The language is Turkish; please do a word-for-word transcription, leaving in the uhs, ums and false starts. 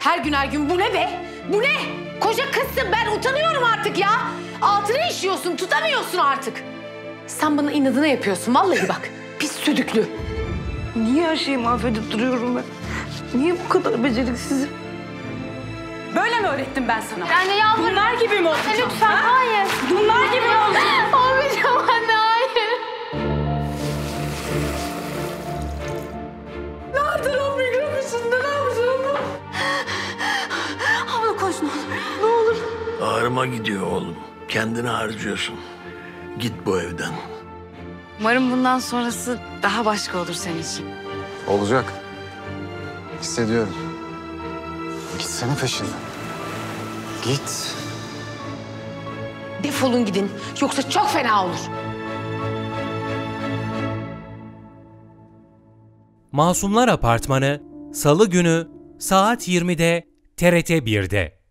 Her gün her gün bu ne be? Bu ne? Koca kızsın, ben utanıyorum artık ya. Altına işiyorsun, tutamıyorsun artık. Sen bana inadına yapıyorsun vallahi bak. Pis südüklü. Niye her şeyi mahvedip duruyorum ben? Niye bu kadar beceriksizim? Böyle mi öğrettim ben sana? Anne yalvarırım. Bunlar gibi mi olacağım? Anne lütfen, ha? hayır. Bunlar gibi mi olacağım? Olmayacağım anne, hayır. Ne yaptın o mikrofisinde, ne yapacağım? Abla koş ne olur. Ne olur. Ağrıma gidiyor oğlum. Kendini harcıyorsun. Git bu evden. Umarım bundan sonrası daha başka olur senin için. Olacak. Hissediyorum. Gitsene peşinden. Git. Defolun gidin, yoksa çok fena olur. Masumlar Apartmanı Salı günü saat yirmide T R T bir'de.